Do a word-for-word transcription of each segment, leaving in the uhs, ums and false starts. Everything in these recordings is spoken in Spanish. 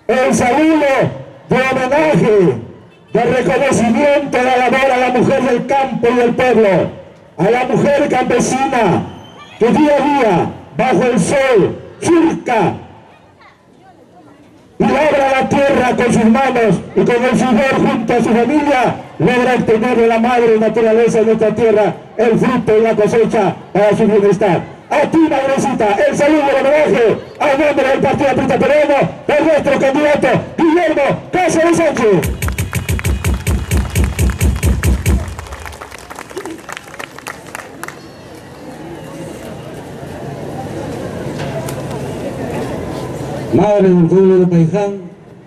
el saludo de homenaje, de reconocimiento de la labor a la mujer del campo y del pueblo, a la mujer campesina que día a día, bajo el sol, surca y labra la tierra con sus manos y con el sudor junto a su familia, logra obtener de la madre naturaleza de nuestra tierra el fruto y la cosecha para su bienestar. A ti, madrecita, el saludo y el homenaje al nombre del Partido Aprista Peruano de nuestro candidato Guillermo Cáceres Sánchez. Madres del pueblo de Paiján,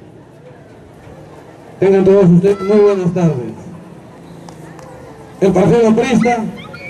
tengan todos ustedes muy buenas tardes. El Partido Aprista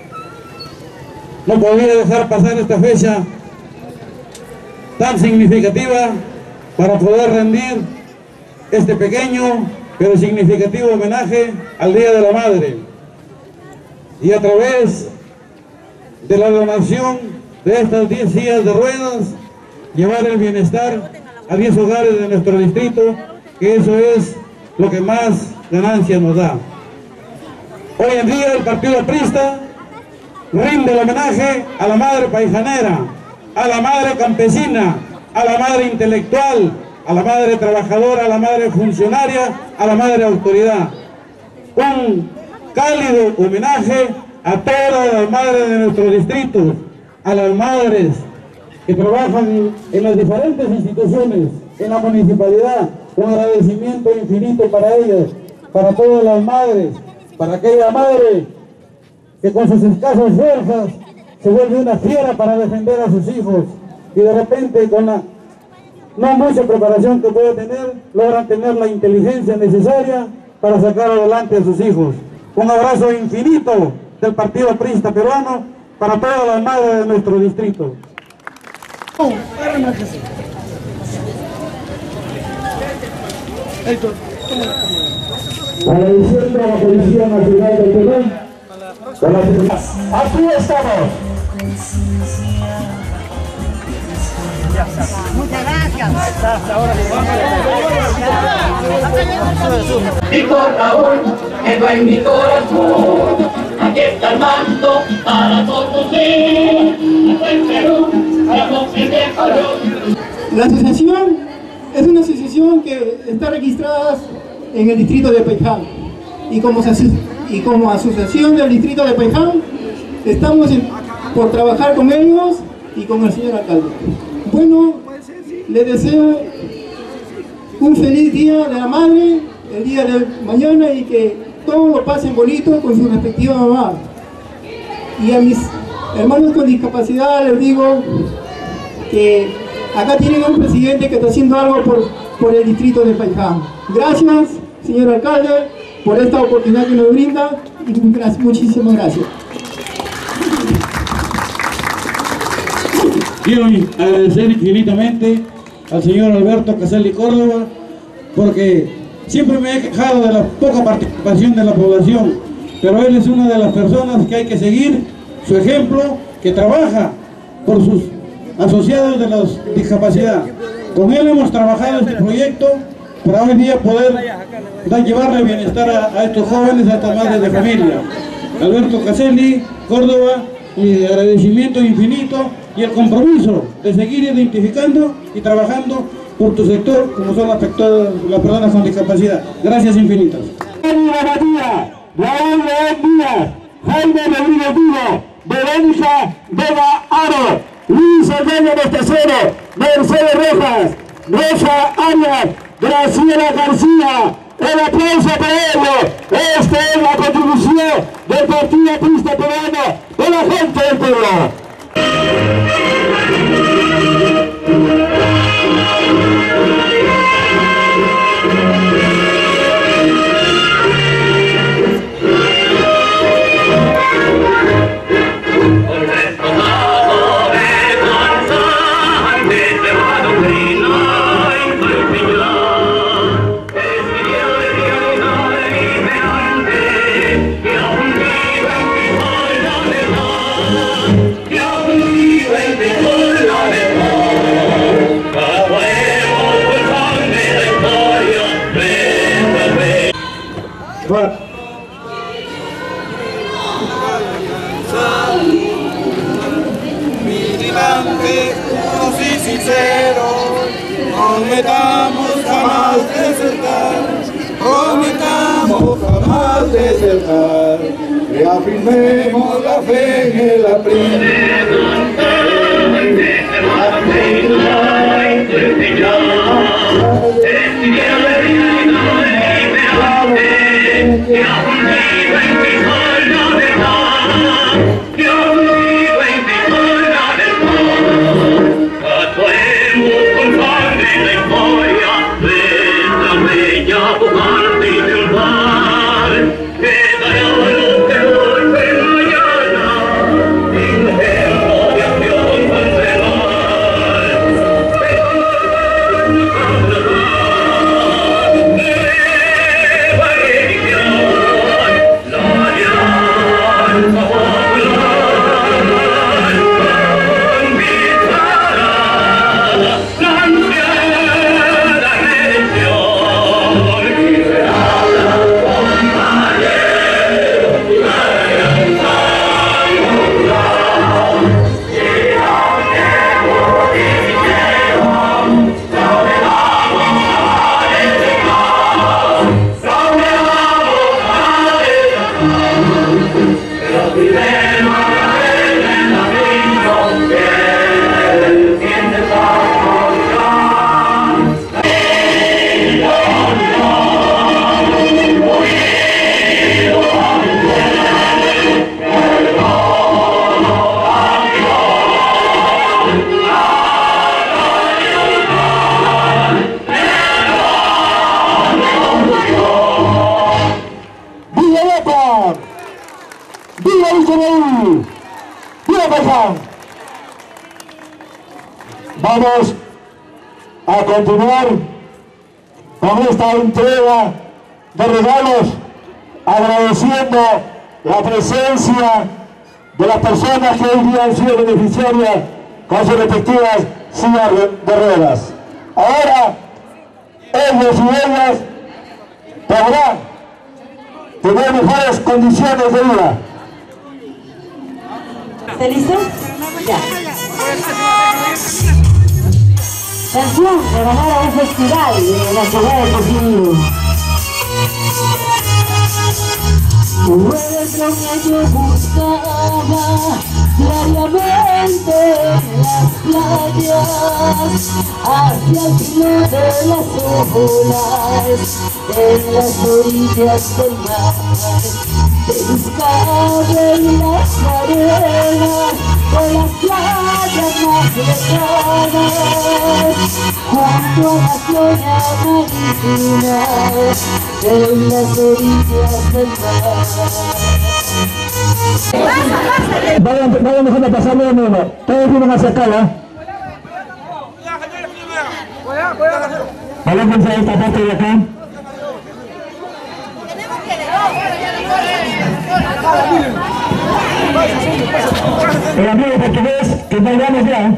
no podía dejar pasar esta fecha tan significativa para poder rendir este pequeño pero significativo homenaje al Día de la Madre, y a través de la donación de estas diez sillas de ruedas llevar el bienestar a diez hogares de nuestro distrito, que eso es lo que más ganancia nos da. Hoy en día el Partido Aprista rinde el homenaje a la madre paijanera, a la madre campesina, a la madre intelectual, a la madre trabajadora, a la madre funcionaria, a la madre autoridad. Un cálido homenaje a todas las madres de nuestro distrito, a las madres que trabajan en las diferentes instituciones, en la municipalidad. Un agradecimiento infinito para ellas, para todas las madres, para aquella madre que con sus escasas fuerzas se vuelve una fiera para defender a sus hijos, y de repente con la no mucha preparación que puede tener, logran tener la inteligencia necesaria para sacar adelante a sus hijos. Un abrazo infinito del Partido Aprista Peruano para todas las madres de nuestro distrito. Agradeciendo a la Policía Nacional del Perú. Aquí estamos. Muchas gracias. Mi corazón, que va en mi corazón, aquí está el mando para todos ustedes. En Perú, somos el mejor. La asociación es una asociación que está registrada en el distrito de Paiján, y como, y como asociación del distrito de Paiján estamos en, por trabajar con ellos y con el señor alcalde. Bueno, les deseo un feliz día de la madre, el día de mañana, y que todos lo pasen bonito con su respectiva mamá. Y a mis hermanos con discapacidad les digo que acá tienen un presidente que está haciendo algo por, por el distrito de Paiján. Gracias, señor alcalde, por esta oportunidad que nos brinda, y gracias, muchísimas gracias. Quiero agradecer infinitamente al señor Alberto Casali Córdoba, porque siempre me he quejado de la poca participación de la población, pero él es una de las personas que hay que seguir su ejemplo, que trabaja por sus asociados de la discapacidad. Con él hemos trabajado este proyecto para hoy día poder dar, llevarle bienestar a, a estos jóvenes, a estas madres de familia. Alberto Casali Córdoba, mi agradecimiento infinito y el compromiso de seguir identificando y trabajando por tu sector, como son las, las personas con discapacidad. Gracias infinitas. Raúl León Díaz, Jaime Rodríguez Vigo, Verónica Vega Aro, Luis Armando Mostacero, Mercedes Rojas, Rosa Arias, Graciela García. El aplauso para ellos. Esta es la contribución del Partido Aprista Peruano, de la gente del pueblo. Yeah. Bueno. Vigilantes, puros y sinceros, prometamos jamás desertar, prometamos jamás desertar, reafirmemos la fe en el april. Vamos a continuar con esta entrega de regalos, agradeciendo la presencia de las personas que hoy día han sido beneficiarias con sus respectivas sillas de ruedas. Ahora, ellos y ellas podrán tener mejores condiciones de vida. ¿Está listo? Ya. Canción regalada a un festival de la ciudad de Coquimbo. Eres lo que yo buscaba diariamente en las playas, hacia el filo de las olas, en las orillas del mar. Te buscaba en las arenas de las playas más lejanas, junto a la flora marina, en las orillas del mar. Vayan, vayan dejando pasarlo de nuevo. Todos vienen hacia acá, ¿ya? Vayan a esta parte de acá. El amigo portugués, que no vamos ya.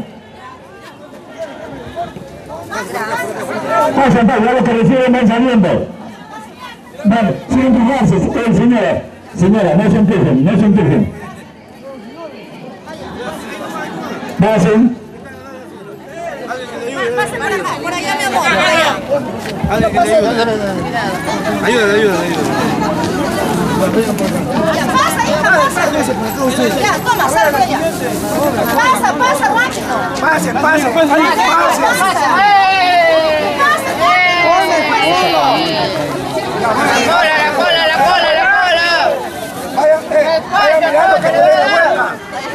Pasen, pasen, ya los que reciben van saliendo. Vale, sin empujarse, eh, señora. Señora, no se empujen, no se empujen. Pasen. Pase por acá, por allá, mi amor, por allá. Ayúdale, ayúdale, ayúdale. Ya, pasa, hija, pasa. Ya, toma, sal por allá. Pasa, pasa, rápido. Pase, pase, pase, pase. Pasa. La cola, la cola, la cola, la cola. Vaya, eh, vaya mirando que le dé la vuelta.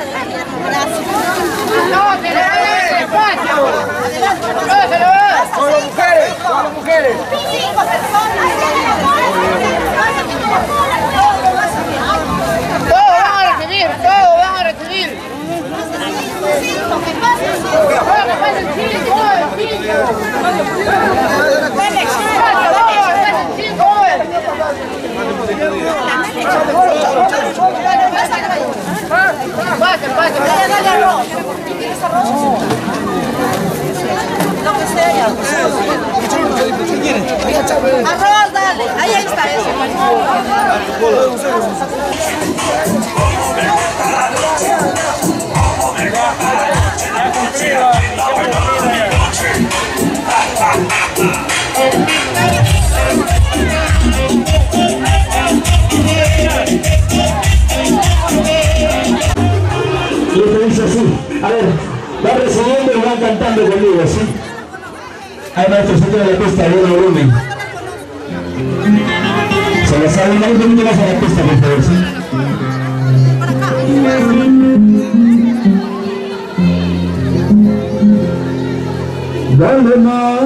No, que le dé espacio. No, se lo va. Con las mujeres, con las mujeres. Cinco personas. Todos van a recibir, todos van a recibir. Cinco, que pasen cinco. Que pasen cinco, cinco. Pase, pase. Dale, dale arroz. ¿Quieres arroz? Lo que sea. Arroz, dale. Ahí está ese. Y esto dice así, a ver, va recibiendo y van cantando conmigo, ¿sí? Hay maestros centro de la pista, de buen volumen. Se lo saben, un poquito más a la pista, por favor, ¿sí? Dale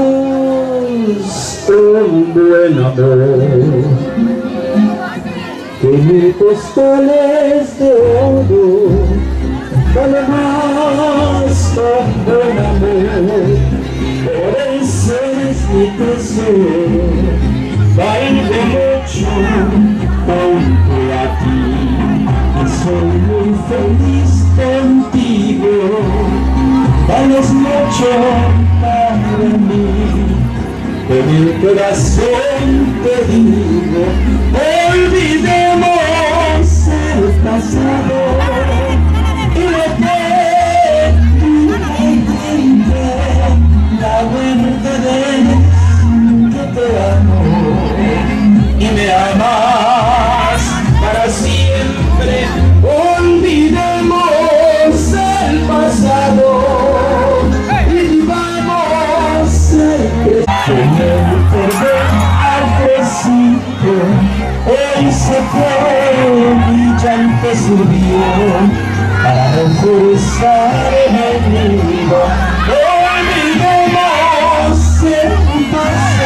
más un buen amor que mil postales de oro. Dale más un buen amor, por eso eres mi tesoro. Valgo mucho junto a ti y soy muy feliz contigo. Vales mucho para mí, en el corazón te digo, olvidemos el pasado y lo que vive la verdad que te amo y me amas para siempre. Olvidemos el pasado. Hoy se fue, mi llanto subió para reforzar el enemigo. Olvidemos el pasado.